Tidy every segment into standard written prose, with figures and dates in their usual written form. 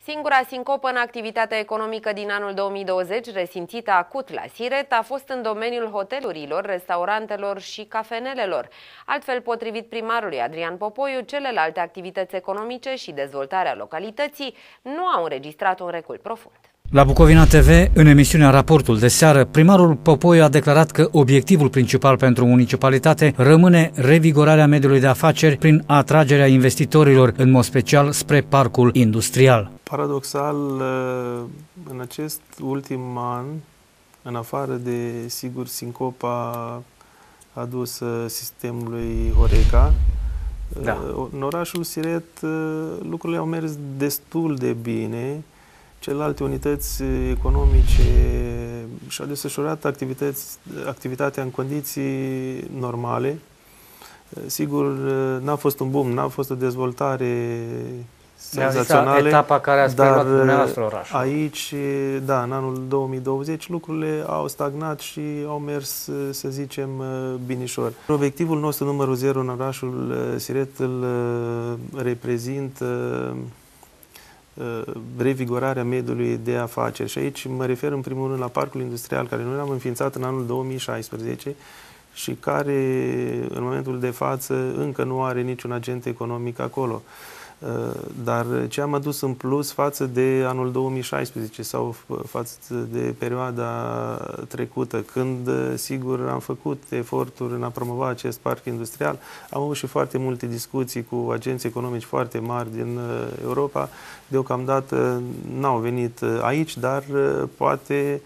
Singura sincopă în activitatea economică din anul 2020, resimțită acut la Siret, a fost în domeniul hotelurilor, restaurantelor și cafenelelor. Altfel, potrivit primarului Adrian Popoiu, celelalte activități economice și dezvoltarea localității nu au înregistrat un recul profund. La Bucovina TV, în emisiunea Raportul de seară, primarul Popoiu a declarat că obiectivul principal pentru municipalitate rămâne revigorarea mediului de afaceri prin atragerea investitorilor, în mod special spre parcul industrial. Paradoxal, în acest ultim an, în afară de, sigur, sincopa adusă sistemului Horeca, în orașul Siret lucrurile au mers destul de bine. Celelalte unități economice și-au desfășurat activitatea în condiții normale. Sigur, n-a fost un boom, n-a fost o dezvoltare senzațională. Etapa care a speriat dumneavoastră orașul. Aici, da, în anul 2020, lucrurile au stagnat și au mers, să zicem, binișor. Obiectivul nostru numărul 0 în orașul Siret îl reprezintă revigorarea mediului de afaceri. Și aici mă refer în primul rând la parcul industrial, care noi l-am înființat în anul 2016 și care în momentul de față încă nu are niciun agent economic acolo. Dar ce am adus în plus față de anul 2016 sau față de perioada trecută, când, sigur, am făcut eforturi în a promova acest parc industrial, am avut și foarte multe discuții cu agenți economici foarte mari din Europa. Deocamdată n-au venit aici, dar poate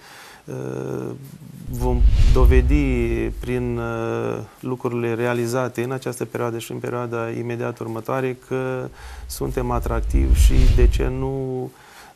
vom dovedi prin lucrurile realizate în această perioadă și în perioada imediat următoare că suntem atractivi și de ce nu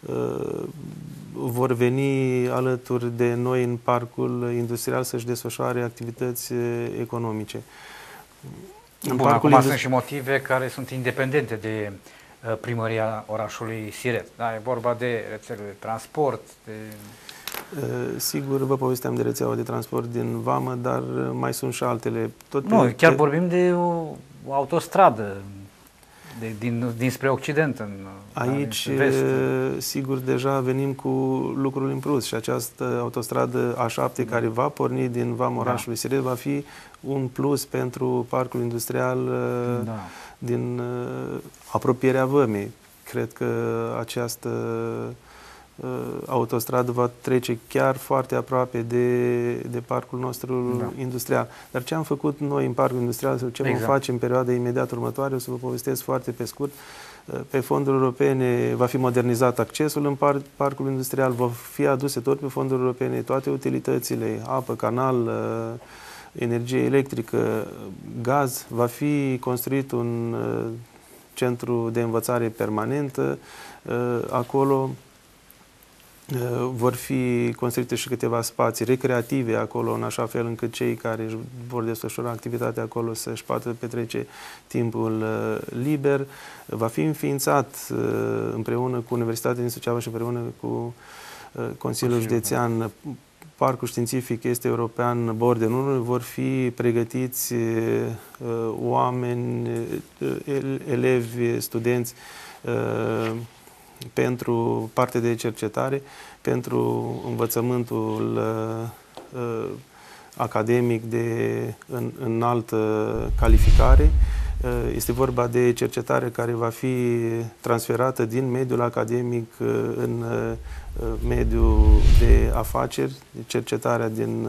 vor veni alături de noi în parcul industrial să-și desfășoare activități economice. Bun, acum sunt și motive care sunt independente de primăria orașului Siret. Da, e vorba de rețelele de transport, de... Sigur, vă povesteam de rețeaua de transport din Vamă, dar mai sunt și altele. Chiar vorbim de o autostradă dinspre Occident. Aici, sigur, deja venim cu lucruri în plus și această autostradă A7 care va porni din Vama orașului Siret va fi un plus pentru parcul industrial din apropierea Vămei. Cred că această autostradă va trece chiar foarte aproape de parcul nostru industrial. Dar ce am făcut noi în parcul industrial sau ce vom face în perioada imediat următoare, o să vă povestesc foarte pe scurt. Pe fonduri europene va fi modernizat accesul în parcul industrial, vor fi aduse tot pe fonduri europene toate utilitățile, apă, canal, energie electrică, gaz, va fi construit un centru de învățare permanentă acolo. Vor fi construite și câteva spații recreative acolo, în așa fel încât cei care vor desfășura activitatea acolo să-și poată petrece timpul liber. Va fi înființat împreună cu Universitatea din Suceava și împreună cu Consiliul Județean Parcul Științific Este European Bordenul. Vor fi pregătiți oameni, elevi, studenți pentru partea de cercetare, pentru învățământul academic de înaltă calificare. Este vorba de cercetare care va fi transferată din mediul academic în mediul de afaceri, cercetarea din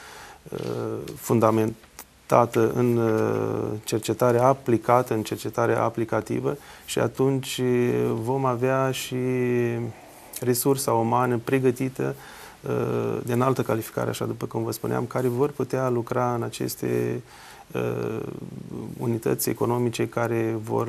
fundamentată în cercetarea aplicată, în cercetarea aplicativă și atunci vom avea și resursa umană pregătită de înaltă calificare, așa după cum vă spuneam, care vor putea lucra în aceste unități economice care vor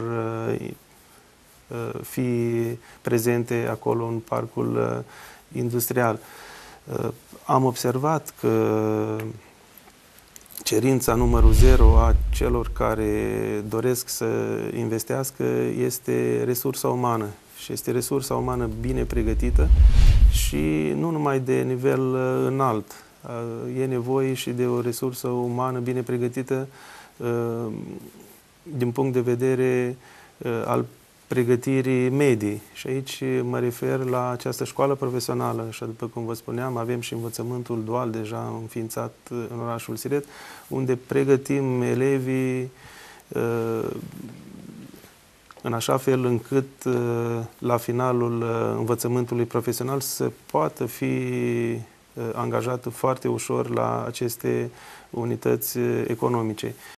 fi prezente acolo în parcul industrial. Am observat că cerința numărul 0 a celor care doresc să investească este resursa umană și este resursa umană bine pregătită și nu numai de nivel înalt. E nevoie și de o resursă umană bine pregătită din punct de vedere al pregătirii medii. Și aici mă refer la această școală profesională și, după cum vă spuneam, avem și învățământul dual deja înființat în orașul Siret, unde pregătim elevii în așa fel încât la finalul învățământului profesional să poată fi angajat foarte ușor la aceste unități economice.